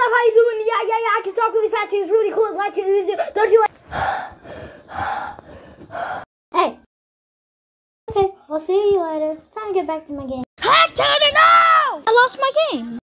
up? How you doing? Yeah, I can talk really fast. It's really cool. It's like, don't you like? Hey. Okay, I'll see you later. It's time to get back to my game. Heck, no! I lost my game.